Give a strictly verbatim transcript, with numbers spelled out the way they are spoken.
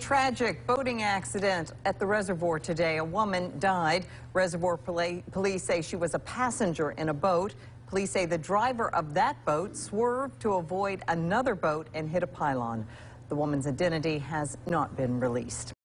tragic boating accident at the reservoir today. A woman died. Reservoir poli police say she was a passenger in a boat. Police say the driver of that boat swerved to avoid another boat and hit a pylon. The woman's identity has not been released.